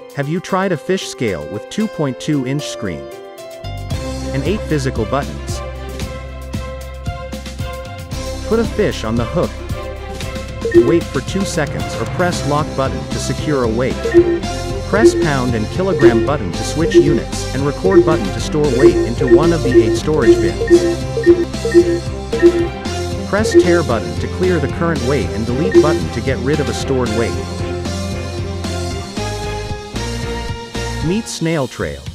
Have you tried a fish scale with 2.2-inch screen and 8 physical buttons? Put a fish on the hook. Wait for 2 seconds or press lock button to secure a weight. Press pound and kilogram button to switch units, and record button to store weight into one of the 8 storage bins. Press tear button to clear the current weight and delete button to get rid of a stored weight. Meet Snail Trail.